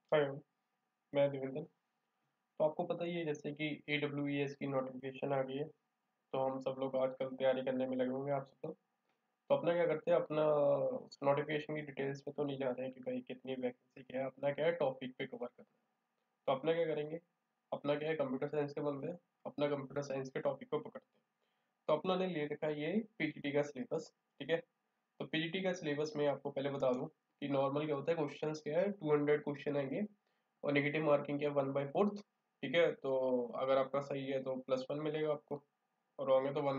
हाय, मैं देवेंद्र। तो आपको पता ही है जैसे कि AWES की नोटिफिकेशन आ गई है। तो हम सब लोग आजकल तैयारी करने में लगे होंगे, आप सब लोग। तो अपना क्या करते हैं, अपना उस नोटिफिकेशन की डिटेल्स में तो नहीं जा रहे हैं कि भाई कितनी वैकेंसी क्या है, अपना क्या है टॉपिक पे कवर करना है। तो अपना क्या करेंगे, अपना क्या है कंप्यूटर साइंस के बंदे हैं, अपना कंप्यूटर साइंस के टॉपिक को पकड़ते हैं। तो अपना ने ले रखा है ये PGT का सिलेबस, ठीक है। तो PGT का सिलेबस में आपको पहले बता दूं कि नॉर्मल क्या होता है, क्वेश्चन क्या है 200 क्वेश्चन आएंगे और नेगेटिव मार्किंग क्या 1/4, ठीक है। तो अगर आपका सही है तो +1 मिलेगा आपको, और रॉन्ग है तो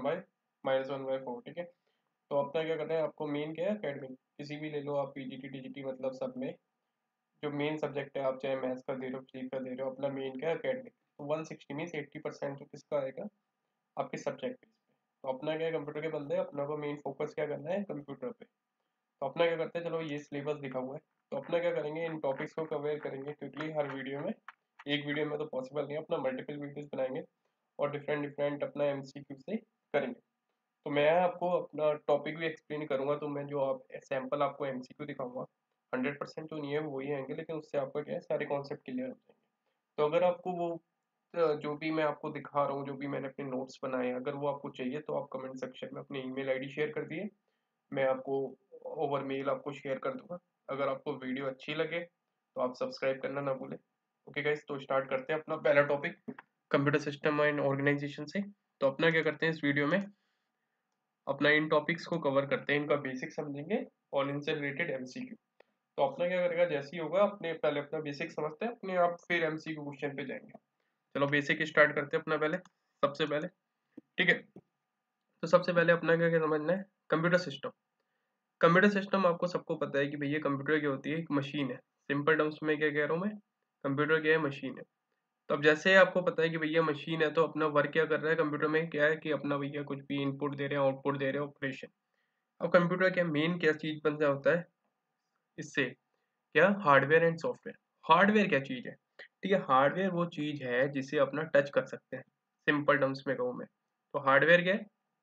-1/4, ठीक है। तो अपना क्या करना है, आपको मेन क्या है अकेडमिक किसी भी ले लो आप, PGT TGT मतलब सब में जो मेन सब्जेक्ट है, आप चाहे मैथ्स का दे रहे हो फिजिक्स का दे रहे हो, अपना मेन क्या है अकेडमिक। तो 160 मीन्स 80% तो किसका आएगा, आपके सब्जेक्ट बेस पे। तो अपना क्या है कंप्यूटर के बंदे, अपना को मेन फोकस क्या करना है कंप्यूटर पे। तो अपना क्या करते हैं, चलो ये सिलेबस लिखा हुआ है। तो अपना क्या करेंगे, इन टॉपिक्स को कवर करेंगे क्विकली हर वीडियो में। एक वीडियो में तो पॉसिबल नहीं है, अपना मल्टीपल वीडियोस बनाएंगे और डिफरेंट डिफरेंट अपना MCQ से करेंगे। तो मैं आपको अपना टॉपिक भी एक्सप्लेन करूंगा, तो मैं जो आप सैम्पल आपको MCQ दिखाऊंगा 100% तो नहीं है, वो वही आएंगे, लेकिन उससे आपका क्या है सारे कॉन्सेप्ट क्लियर हो जाएंगे। तो अगर आपको वो जो भी मैं आपको दिखा रहा हूँ, जो भी मैंने अपने नोट्स बनाए हैं, अगर वो आपको चाहिए तो आप कमेंट सेक्शन में अपनी ईमेल आईडी शेयर कर दिए, मैं आपको ओवर मेल आपको शेयर कर दूंगा। अगर आपको वीडियो अच्छी लगे तो आप सब्सक्राइब करना ना भूलें। ओके गाइस, तो स्टार्ट करते हैं अपना पहला topic computer system and organisation से। तो अपना क्या करते हैं इस वीडियो में, अपना इन टॉपिक्स को कवर करते हैं, इनका बेसिक समझेंगे और इनसे रिलेटेड MCQ। तो अपना क्या करेगा, जैसे ही होगा अपने पहले अपना बेसिक समझते हैं अपने आप, फिर MCQ क्वेश्चन पे जाएंगे। चलो बेसिक स्टार्ट करते हैं अपना पहले, सबसे पहले, ठीक है। तो सबसे पहले अपना क्या क्या समझना है, कंप्यूटर सिस्टम। कंप्यूटर सिस्टम आपको सबको पता है कि भैया कंप्यूटर क्या होती है, एक मशीन है। सिंपल टर्म्स में क्या कह रहा हूँ मैं, कंप्यूटर क्या है, मशीन है। तो अब जैसे आपको पता है कि भैया मशीन है, तो अपना वर्क क्या कर रहा है कंप्यूटर में, क्या है कि अपना भैया कुछ भी इनपुट दे रहे हैं, आउटपुट दे रहे हैं, ऑपरेशन। अब कंप्यूटर क्या मेन क्या चीज बन जा होता है इससे, क्या हार्डवेयर एंड सॉफ्टवेयर। हार्डवेयर क्या चीज है, ठीक है। हार्डवेयर वो चीज है जिसे अपना टच कर सकते हैं, सिंपल टर्म्स में कहूँ मैं। तो हार्डवेयर क्या है,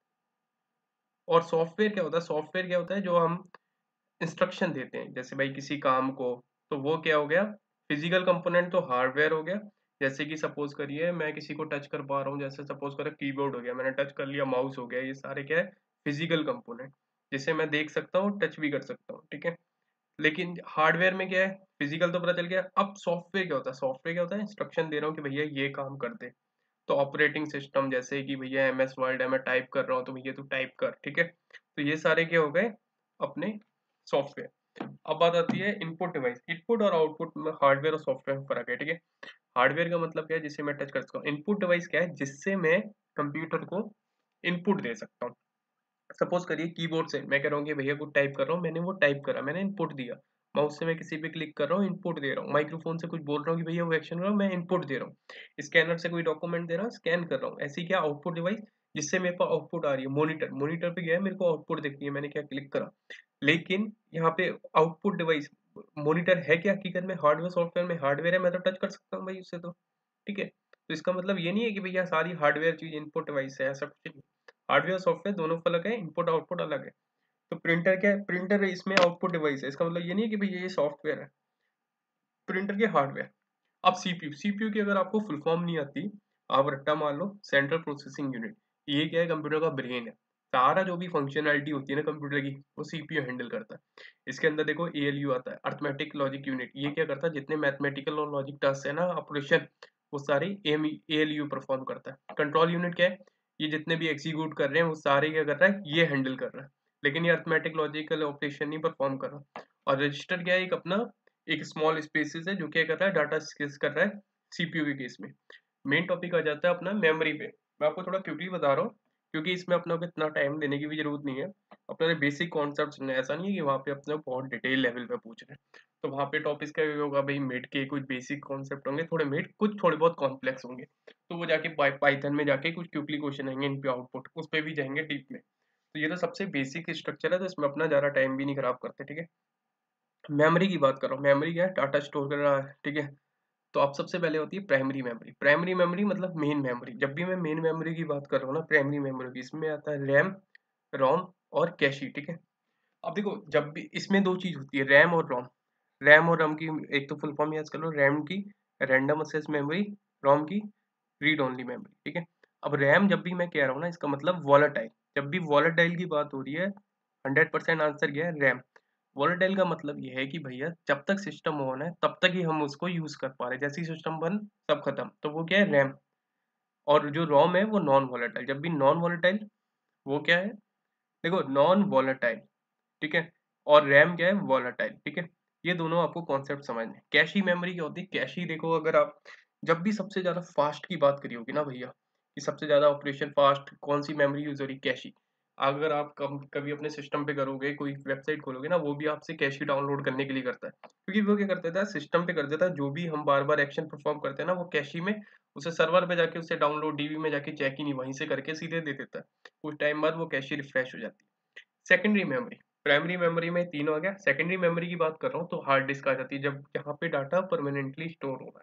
और सॉफ्टवेयर क्या होता है, सॉफ्टवेयर क्या होता है जो हम इंस्ट्रक्शन देते हैं, जैसे भाई किसी काम को। तो वो क्या हो गया, फिजिकल कंपोनेंट तो हार्डवेयर हो गया। जैसे कि सपोज करिए मैं किसी को टच कर पा रहा हूँ, जैसे सपोज करें कीबोर्ड हो गया, मैंने टच कर लिया, माउस हो गया, ये सारे क्या है फिजिकल कंपोनेंट, जिसे मैं देख सकता हूँ, टच भी कर सकता हूँ, ठीक है। लेकिन हार्डवेयर में क्या है, फिजिकल तो पता चल गया। अब सॉफ्टवेयर क्या होता है, सॉफ्टवेयर क्या होता है, इंस्ट्रक्शन दे रहा हूँ कि भैया ये काम कर दे। तो ऑपरेटिंग सिस्टम, जैसे कि भैया MS वर्ड है, मैं टाइप कर रहा हूँ तो भैया तू टाइप कर, ठीक है। तो ये सारे क्या हो गए अपने सॉफ्टवेयर। अब बात आती है इनपुट डिवाइस। इनपुट और आउटपुट में हार्डवेयर और सॉफ्टवेयर में फर्क है, ठीक है। हार्डवेयर का मतलब क्या है, जिसे मैं टच कर सकता हूँ। इनपुट डिवाइस क्या है, जिससे मैं कंप्यूटर को इनपुट दे सकता हूँ। सपोज करिए कीबोर्ड से मैं कह रहा हूँ कि भैया कुछ टाइप कर रहा हूँ, मैंने वो टाइप करा, मैंने इनपुट दिया। माउस से मैं किसी पे क्लिक कर रहा हूँ, इनपुट दे रहा हूँ। माइक्रोफोन से कुछ बोल रहा हूँ कि भैया वो एक्शन करो, मैं इनपुट दे रहा हूँ। स्कैनर से कोई डॉक्यूमेंट दे रहा हूँ, स्कैन कर रहा हूँ। ऐसी क्या आउटपुट डिवाइस, जिससे मेरे पास आउटपुट आ रही है। मॉनिटर, मॉनिटर पे गया है, मेरे को आउटपुट दिख रही है, मैंने क्या क्लिक करा। लेकिन यहाँ पे आउटपुट डिवाइस मॉनिटर है क्या हकीकत में, हार्डवेयर सॉफ्टवेयर में हार्डवेयर है, मैं तो टच कर सकता हूँ भाई उससे, तो ठीक है। तो इसका मतलब ये नहीं है कि भैया सारी हार्डवेयर चीज इनपुट डिवाइस है, ऐसा कुछ नहीं। हार्डवेयर सॉफ्टवेयर दोनों को अलग है, इनपुट आउटपुट अलग है। तो प्रिंटर क्या है, प्रिंटर इसमें आउटपुट डिवाइस है, इसका मतलब ये नहीं है कि भैया ये सॉफ्टवेयर है, प्रिंटर के हार्डवेयर। अब CPU, CPU की अगर आपको फुल फॉर्म नहीं आती, आप रट्टा मान लो सेंट्रल प्रोसेसिंग यूनिट। ये क्या है, कंप्यूटर का ब्रेन है। सारा जो भी फंक्शनैलिटी होती है ना कंप्यूटर की, वो CPU हैंडल करता है। इसके अंदर देखो ALU आता है, अर्थमेटिक लॉजिक यूनिट। ये क्या करता है, जितने मैथमेटिकल और लॉजिक टास्क है ना ऑपरेशन, वो सारे ALU परफॉर्म करता है। कंट्रोल यूनिट क्या है, ये जितने भी एग्जीक्यूट कर रहे हैं वो सारे क्या कर रहा है, ये हैंडल कर रहा है। लेकिन ये अर्थमेटिक लॉजिकल ऑपरेशन नहीं परफॉर्म कर रहा। और रजिस्टर क्या है, एक अपना एक स्मॉल स्पेसिस है जो क्या कर रहा है, डाटा स्केच कर रहा है CPU के केस में। मेन टॉपिक आ जाता है अपना मेमोरी पे। मैं आपको थोड़ा क्विकली बता रहा हूँ, क्योंकि इसमें अपना को इतना टाइम देने की भी जरूरत नहीं है। अपने बेसिक कॉन्सेप्ट, ऐसा नहीं है कि वहाँ पे अपने बहुत डिटेल लेवल पे पूछ रहे हैं। तो वहाँ पे टॉपिक्स का होगा भाई, मिड के कुछ बेसिक कॉन्सेप्ट होंगे, थोड़े मिड, कुछ थोड़े बहुत कॉम्प्लेक्स होंगे। तो वो जाके पाइथन में जाके कुछ क्विकली क्वेश्चन आएंगे, इन पे आउटपुट उस पर भी जाएंगे डीप में। तो ये तो सबसे बेसिक स्ट्रक्चर है, तो इसमें अपना ज़्यादा टाइम भी नहीं खराब करते, ठीक है। मेमोरी की बात कर रहा हूँ, मेमोरी क्या है, डाटा स्टोर कर रहा है, ठीक है। तो अब सबसे पहले होती है प्राइमरी मेमोरी। प्राइमरी मेमोरी मतलब मेन मेमोरी। जब भी मैं मेन मेमोरी की बात कर रहा हूँ ना, प्राइमरी मेमोरी की, इसमें आता है रैम, रोम और कैशी, ठीक है। अब देखो, जब भी इसमें दो चीज होती है, रैम और रोम। रैम और रोम की एक तो फुल फॉर्म याद कर लो, रैम की रैंडम एक्सेस मेमोरी, रोम की रीड ओनली मेमोरी, ठीक है। अब रैम जब भी मैं कह रहा हूँ ना, इसका मतलब वॉलेटाइल, जब भी वॉलेटाइल की बात हो रही है 100% आंसर क्या है, रैम। वॉलेटाइल का मतलब ये है कि भैया जब तक सिस्टम ऑन है तब तक ही हम उसको यूज कर पा रहे हैं, जैसे ही सिस्टम बंद सब खत्म, तो वो क्या है, रैम। और जो रोम है वो नॉन वॉलेटाइल, जब भी नॉन वॉलेटाइल वो क्या है, देखो नॉन वॉलेटाइल, ठीक है। और रैम क्या है, वॉलेटाइल, ठीक है। ये दोनों आपको कॉन्सेप्ट समझने हैं। कैशी मेमोरी क्या होती है, कैशी देखो, अगर आप जब भी सबसे ज्यादा फास्ट की बात करी होगी ना भैया, कि सबसे ज्यादा ऑपरेशन फास्ट कौन सी मेमोरी यूज हो रही, कैशी। अगर आप कभी अपने सिस्टम पे करोगे, कोई वेबसाइट खोलोगे ना, वो भी आपसे कैशी डाउनलोड करने के लिए करता है, क्योंकि वो क्या करता था, सिस्टम पे कर देता है, जो भी हम बार बार एक्शन परफॉर्म करते हैं ना, वो कैशी में उसे सर्वर पे जाके उसे डाउनलोड डीबी में जाके चेक ही नहीं, वहीं से करके सीधे दे देता है। कुछ टाइम बाद वो कैशी रिफ्रेश हो जाती है। सेकेंडरी मेमोरी, प्राइमरी मेमोरी में तीन हो गया, सेकेंडरी मेमोरी की बात कर रहा हूँ तो हार्ड डिस्क आ जाती है, जब यहाँ पे डाटा परमानेंटली स्टोर हो रहा है,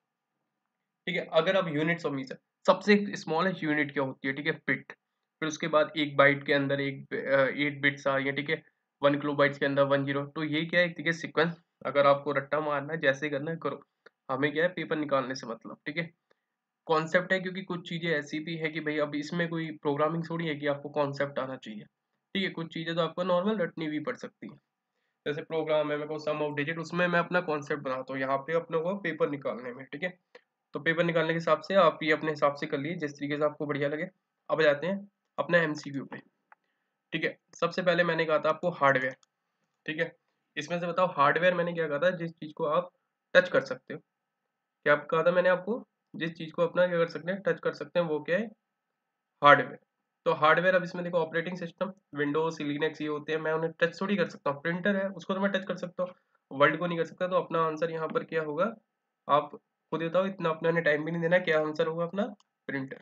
ठीक है। अगर आप यूनिट्स ऑफ मीटर, सबसे स्मॉलेस्ट यूनिट क्या होती है, ठीक है, बिट। फिर उसके बाद एक बाइट के अंदर एक 8 बिट्स आ रही है, ठीक है। 1 किलोबाइट्स के अंदर 10, तो ये क्या है, ठीक है, सीक्वेंस। अगर आपको रट्टा मारना है, जैसे करना है करो, हमें क्या है, पेपर निकालने से मतलब, ठीक है। कॉन्सेप्ट है, क्योंकि कुछ चीजें ऐसी भी है कि भाई अब इसमें कोई प्रोग्रामिंग थोड़ी है कि आपको कॉन्सेप्ट आना चाहिए, ठीक है। कुछ चीजें तो आपको नॉर्मल रटनी भी पड़ सकती है, जैसे प्रोग्राम है, मेरे को सम ऑफ डिजिट, उसमें मैं अपना कॉन्सेप्ट बनाता हूँ, यहाँ पे अपने को पेपर निकालने में, ठीक है। तो पेपर निकालने के हिसाब से आप ये अपने हिसाब से कर लिए, जिस तरीके से आपको बढ़िया लगे। अब जाते हैं अपना एमसीक्यू पे, ठीक है। सबसे पहले मैंने कहा था आपको हार्डवेयर, ठीक है। इसमें से बताओ हार्डवेयर मैंने क्या कहा था, जिस चीज को आप टच कर सकते हो। क्या कहा था मैंने आपको, जिस चीज को अपना क्या कर सकते हैं, टच कर सकते हैं, वो क्या है, हार्डवेयर। तो हार्डवेयर, अब इसमें देखो ऑपरेटिंग सिस्टम, विंडोज लिनक्स ये होते हैं, मैं उन्हें टच थोड़ी कर सकता हूँ। प्रिंटर है, उसको तो मैं टच कर सकता हूँ, वर्ल्ड को नहीं कर सकता। तो अपना आंसर यहाँ पर क्या होगा, आप खुद बताओ, इतना अपने टाइम भी नहीं देना, क्या आंसर होगा अपना, प्रिंटर,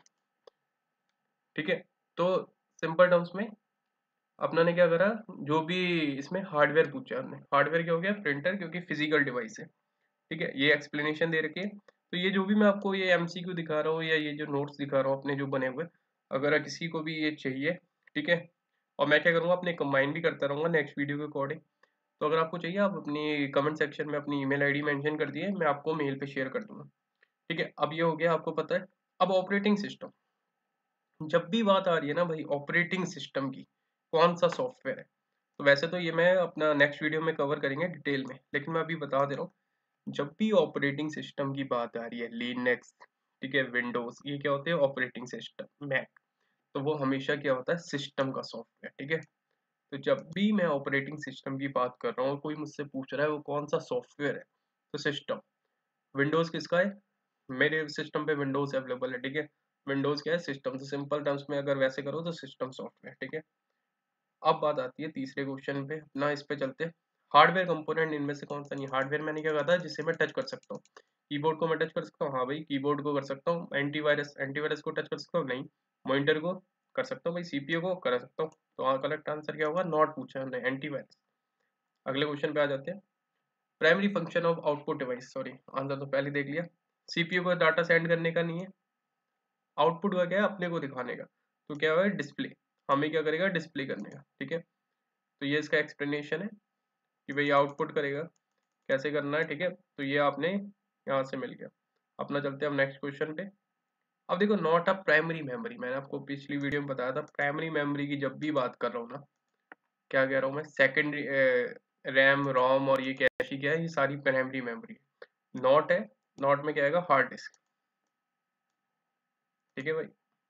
ठीक है। तो सिंपल टर्म्स में अपना ने क्या करा, जो भी इसमें हार्डवेयर पूछा हमने, हार्डवेयर क्या हो गया, प्रिंटर, क्योंकि फिजिकल डिवाइस है, ठीक है। ये एक्सप्लेनेशन दे रखी है। तो ये जो भी मैं आपको ये एमसीक्यू दिखा रहा हूँ, या ये जो नोट्स दिखा रहा हूँ अपने जो बने हुए, अगर किसी को भी ये चाहिए, ठीक है। और मैं क्या करूँगा, अपने कंबाइन भी करता रहूँगा नेक्स्ट वीडियो के अकॉर्डिंग। तो अगर आपको चाहिए, आप अपनी कमेंट सेक्शन में अपनी ईमेल आईडी मेंशन कर दिए, मैं आपको मेल पे शेयर कर दूंगा, ठीक है। अब ये हो गया, आपको पता है। अब ऑपरेटिंग सिस्टम, जब भी बात आ रही है ना भाई ऑपरेटिंग सिस्टम की, कौन सा सॉफ्टवेयर है, तो वैसे तो ये मैं अपना नेक्स्ट वीडियो में कवर करेंगे डिटेल में, लेकिन मैं अभी बता दे रहा हूँ। जब भी ऑपरेटिंग सिस्टम की बात आ रही है, लिनक्स, ठीक है, विंडोज, ये क्या होते हैं, ऑपरेटिंग सिस्टम, मैक, तो वो हमेशा क्या होता है, सिस्टम का सॉफ्टवेयर, ठीक है। तो जब भी मैं ऑपरेटिंग सिस्टम की बात कर रहा हूँ, कोई मुझसे पूछ रहा है वो कौन सा सॉफ्टवेयर है, तो सिस्टम। विंडोज किसका है, मेरे सिस्टम पे विंडोज अवेलेबल है, ठीक है। विंडोज क्या है, सिस्टम। तो सिंपल टर्म्स में अगर वैसे करो तो सिस्टम सॉफ्टवेयर, ठीक है। अब बात आती है तीसरे क्वेश्चन पे अपना, इस पे चलते हैं। हार्डवेयर कंपोनेंट इनमें से कौन सा नहीं, हार्डवेयर मैंने क्या कहा था, जिसे मैं टच कर सकता हूँ। कीबोर्ड को मैं टच कर सकता हूँ, हाँ भाई कीबोर्ड को कर सकता हूँ। एंटीवायरस, एंटीवायरस को टच कर सकता हूँ, नहीं। मॉनिटर को कर सकता हूँ भाई, सीपीयू को कर सकता हूँ। तो हाँ, करेक्ट आंसर क्या होगा, नॉट पूछा हमने, एंटीवायरस। अगले क्वेश्चन पे आ जाते हैं। Primary function of output device, sorry answer तो पहले देख लिया। सीपीयू को डाटा सेंड करने का नहीं है, आउटपुट का क्या है, अपने को दिखाने का। तो क्या है, डिस्प्ले, हमें क्या करेगा, डिस्प्ले करने का, ठीक है। तो ये इसका एक्सप्लेनेशन है कि भाई आउटपुट करेगा, कैसे करना है, ठीक है। तो ये आपने यहाँ से मिल गया। अपना चलते हैं हम नेक्स्ट क्वेश्चन पे। अब देखो, नॉट अ प्राइमरी मेमोरी, मैंने आपको पिछली वीडियो में बताया था, प्राइमरी मेमोरी की जब भी बात कर रहा हूँ ना, क्या कह रहा हूँ मैं, सेकेंडरी, रैम रोम और ये कैशी क्या है, ये सारी प्राइमरी मेमोरी नॉट है। नॉट में क्या आएगा, हार्ड डिस्क, ठीक है भाई।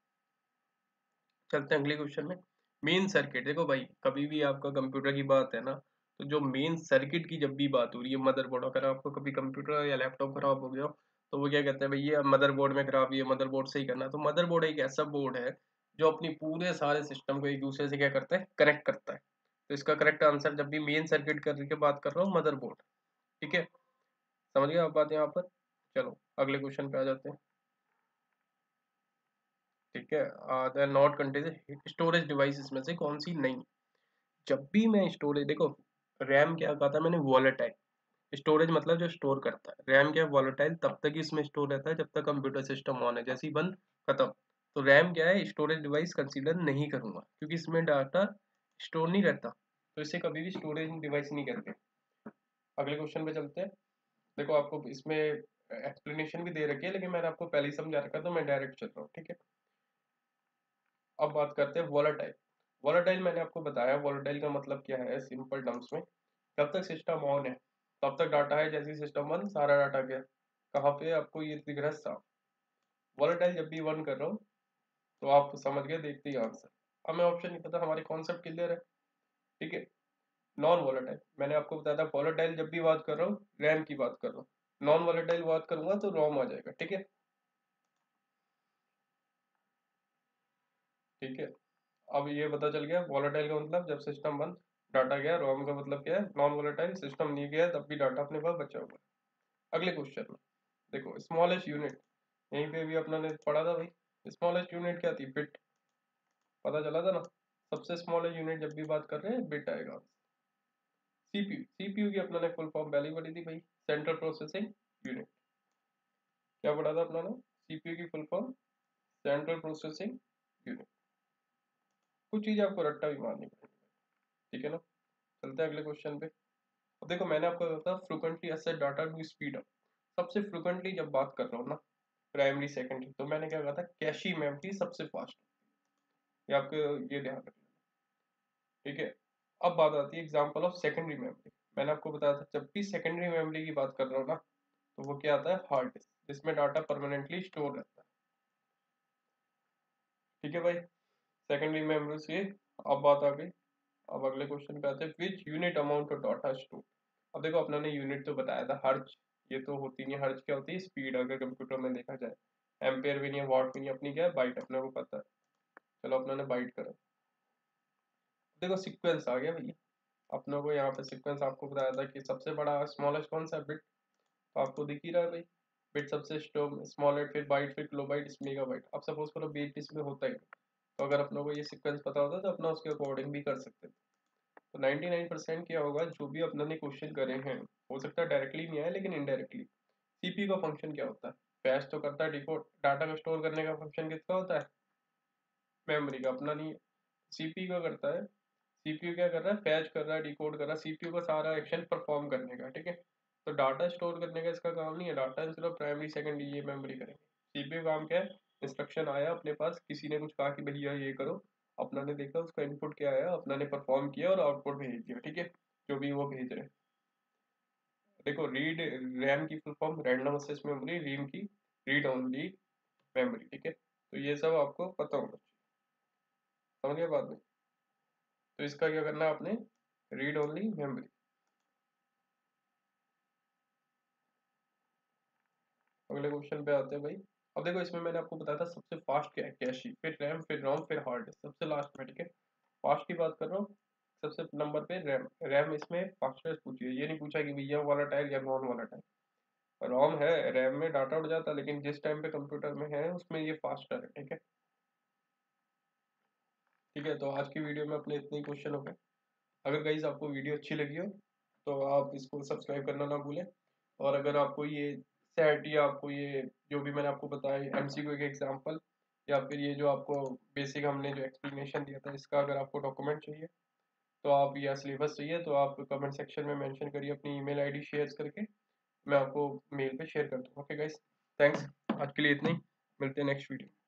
चलते हैं अगले क्वेश्चन में। मेन सर्किट, देखो भाई कभी भी आपका कंप्यूटर की बात है ना, तो जो मेन सर्किट की जब भी बात हो रही है, मदरबोर्ड, अगर आपको कभी कंप्यूटर या लैपटॉप खराब हो गया हो, तो वो क्या कहते हैं भाई, ये मदरबोर्ड में खराब, ये मदरबोर्ड सही करना। तो मदरबोर्ड एक ऐसा बोर्ड है जो अपनी पूरे सारे सिस्टम को एक दूसरे से क्या करता है, कनेक्ट करता है। तो इसका करेक्ट आंसर, जब भी मेन सर्किट करके बात कर रहा हूँ, मदरबोर्ड, ठीक है। समझ गए आप बात यहाँ पर। चलो अगले क्वेश्चन पे आ जाते हैं, ठीक है। The not contain storage device, इसमें से कौन सी नहीं। जब भी मैं स्टोरेज, देखो रैम क्या कहा था मैंने, वॉलेटाइल। स्टोरेज मतलब जो स्टोर करता है, रैम क्या है, वॉलेटाइल, तब तक ही इसमें स्टोर रहता है जब तक कंप्यूटर सिस्टम ऑन है, जैसे ही बंद, खत्म। तो रैम क्या है, स्टोरेज डिवाइस कंसीडर नहीं करूंगा, क्योंकि इसमें डाटा स्टोर नहीं रहता, तो इसे कभी भी स्टोरेज डिवाइस नहीं करते। अगले क्वेश्चन पे चलते हैं। देखो आपको इसमें एक्सप्लेनेशन भी दे रखी है, लेकिन मैंने आपको पहले ही समझा रखा है तो मैं डायरेक्ट चल रहा हूँ, ठीक है। अब बात करते हैं वॉलेटाइल। वॉलेटाइल मैंने आपको बताया, वॉलेटाइल का मतलब क्या है सिंपल टर्म्स में, जब तक सिस्टम ऑन है तब तक डाटा है, जैसे सिस्टम बंद सारा डाटा गया। कहाँ पे आपको ये दिख रहा है साफ। वॉलेटाइल जब भी वन कर रहा हूँ तो आप समझ गए, देखते ही आंसर। हमें ऑप्शन नहीं पता, हमारी कॉन्सेप्ट क्लियर है, ठीक है। नॉन वॉलेटाइल मैंने आपको बताया था, वॉलेटाइल जब भी बात कर रहा हूँ रैम की बात कर रहा हूँ, नॉन वॉलेटाइल बात करूंगा तो रोम आ जाएगा, ठीक है। ठीक है, अब ये पता चल गया वॉलेटाइल का मतलब जब सिस्टम बंद डाटा गया, रोम का मतलब क्या है नॉन वॉलेटाइल, सिस्टम नहीं गया तब भी डाटा अपने पास बचा हुआ है। अगले क्वेश्चन में देखो, स्मॉलेस्ट यूनिट, यहीं पे भी अपना ने पढ़ा था भाई, स्मॉलेस्ट यूनिट क्या थी, बिट। पता चला था ना, सबसे स्मॉलेस्ट यूनिट जब भी बात कर रहे हैं बिट आएगा। सीपीयू, सीपीयू की अपना ने फुल फॉर्म पहले ही पढ़ी थी भाई, सेंट्रल प्रोसेसिंग यूनिट। क्या पढ़ा था अपना ने, सीपीयू की full form central processing unit. कुछ चीजें आपको रट्टा भी मारनी पड़ेगी, ठीक है ना। चलते हैं अगले क्वेश्चन पे। अब देखो मैंने आपको बताया frequently accessed data to speed up. सबसे फ्रिक्वेंटली जब बात कर रहा हूँ ना, प्राइमरी सेकेंडरी, तो मैंने क्या कहा था, कैशी मेमोरी सबसे फास्ट। ये आपको ये ध्यान रखना, ठीक है। अब बात आती है एग्जांपल ऑफ सेकेंडरी मेमोरी। मैंने आपको बताया था जब भी सेकेंडरी मेमोरी की बात कर रहा हूँ ना, तो वो क्या आता है, हार्ड डिस्क, जिसमें डाटा परमानेंटली स्टोर रहता है, ठीक है भाई। सेकेंडरी मेमोरी से अब बात आ गई। अब अगले क्वेश्चन पे आते हैं, which unit amount of data store. अब देखो अपना ने यूनिट तो बताया था, हर्ज ये तो होती नहीं, हर्ज क्या होती है, स्पीड, अगर कंप्यूटर में देखा जाए। एम्पेयर भी नहीं है, वॉट भी नहीं, अपनी क्या है, बाइट, अपने को पता है। चलो अपना ने बाइट करा। देखो सीक्वेंस आ गया भैया, अपनों को यहाँ पे सीक्वेंस आपको बताया था कि सबसे बड़ा स्मॉलेस्ट कौन सा बिट, तो आपको दिख ही रहा है भाई, बिट सबसे स्मॉलेस्ट, फिर बाइट, फिर किलोबाइट, मेगाबाइट। अब सपोज करो बीट इसमें होता ही नहीं, तो अगर अपनों को ये सीक्वेंस पता होता तो अपना उसके अकॉर्डिंग भी कर सकते थे। तो 99% क्या होगा, जो भी अपने ने क्वेश्चन करे हैं, हो सकता है डायरेक्टली नहीं आए लेकिन इनडायरेक्टली। सीपीयू का फंक्शन क्या होता है, फैच तो करता है, डिकोड डाटा को स्टोर करने का फंक्शन किसका होता है, मेमोरी का, अपना नहीं है। सीपीयू का करता है, सीपीयू क्या कर रहा है, फैच कर रहा है, डिकोड कर रहा है, सीपीयू का सारा एक्शन परफॉर्म करने का, ठीक है। तो डाटा स्टोर करने का इसका काम नहीं है, डाटा सिर्फ प्राइमरी सेकेंडरी ये मेमोरी करेंगे। सीपीयू काम क्या है, इंस्ट्रक्शन आया अपने पास, किसी ने कुछ कहा कि भैया ये करो, अपना ने देखा उसका इनपुट क्या आया, अपना ने परफॉर्म किया और आउटपुट भेज दिया, ठीक है, जो भी वो भेज रहे हैं। देखो रीड, रैम की full form random access memory, ROM की रीड ओनली मेमोरी, ठीक है। तो ये सब आपको पता होना चाहिए, समझ गए बात में। तो इसका क्या करना है आपने, रीड ओनली मेमोरी। अगले क्वेश्चन पे आते हैं भाई। अब देखो इसमें मैंने आपको बताया था सबसे फास्ट क्या है, कैशी, फिर रैम, फिर रोम, फिर हार्ड डिस्क, सबसे लास्ट में, ठीक है। फास्ट की बात कर रहा हूँ, सबसे नंबर पे रैम। रैम इसमें फास्टेस्ट पूछी है, ये नहीं पूछा कि भैया वॉलेटाइल या नॉन वॉलेटाइल। रोम है, रैम में डाटा उड़ जाता है, लेकिन जिस टाइम पे कंप्यूटर में है उसमें ये फास्टर है, ठीक है। ठीक है, तो आज की वीडियो में अपने इतने ही क्वेश्चन हो गए। अगर गाइस आपको वीडियो अच्छी लगी हो तो आप इसको सब्सक्राइब करना ना भूलें। और अगर आपको ये सेट या आपको ये जो भी मैंने आपको बताया एमसीक्यू के एग्जांपल, या फिर ये जो आपको बेसिक हमने जो एक्सप्लेनेशन दिया था इसका अगर आपको डॉक्यूमेंट चाहिए, तो आप या सिलेबस चाहिए तो आप कमेंट सेक्शन में मेंशन करिए अपनी ईमेल आईडी शेयर करके, मैं आपको मेल पे शेयर कर दूँगा। ओके गाइस, थैंक्स, आज के लिए इतना ही, मिलते हैं नेक्स्ट वीडियो।